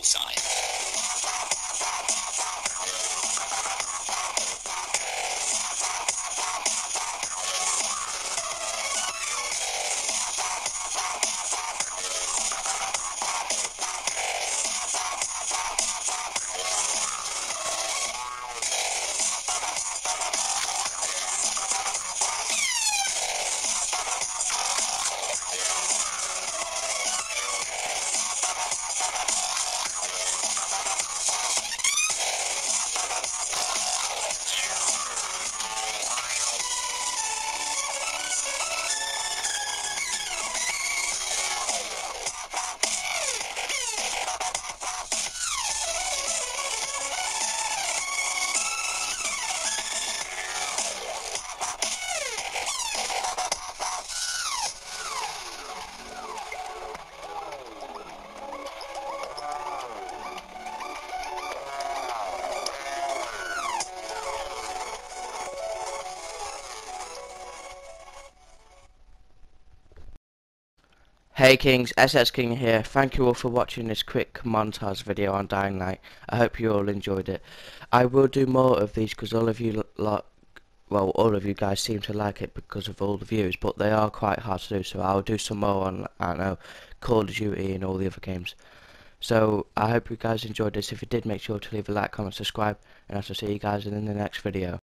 outside. Hey Kings, SS King here. Thank you all for watching this quick montage video on Dying Light. I hope you all enjoyed it. I will do more of these because all of you all of you guys seem to like it because of all the views, but they are quite hard to do, so I'll do some more on, I don't know, Call of Duty and all the other games. So I hope you guys enjoyed this. If you did, make sure to leave a like, comment, subscribe, and I shall see you guys in the next video.